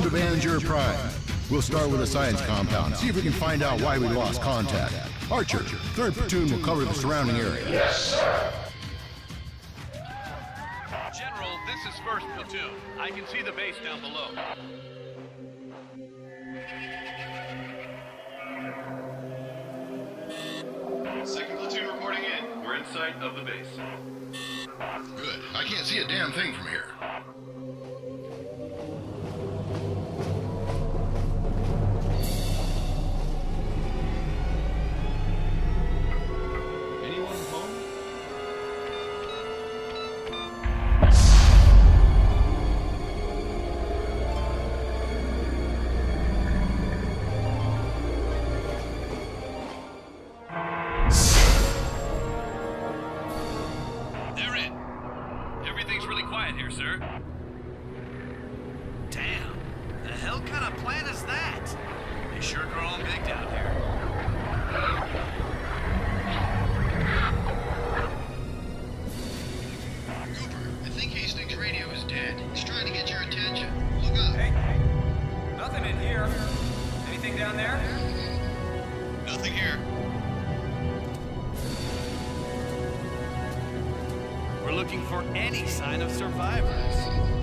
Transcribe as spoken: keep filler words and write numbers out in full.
Avenger Prime. We'll start with a science compound, see if we can find out why we lost contact. Archer, third platoon will cover the surrounding area. Yes, sir. General, this is first platoon. I can see the base down below. Second platoon reporting in. We're in sight of the base. Good. I can't see a damn thing from here. Anyone home? They're in. Everything's really quiet here, sir. Damn. The hell kind of plant is that? They sure growing big down here. Cooper, I think Hastings' radio is dead. He's trying to get your attention. Look up. Hey, nothing in here. Anything down there? Nothing here. We're looking for any sign of survivors.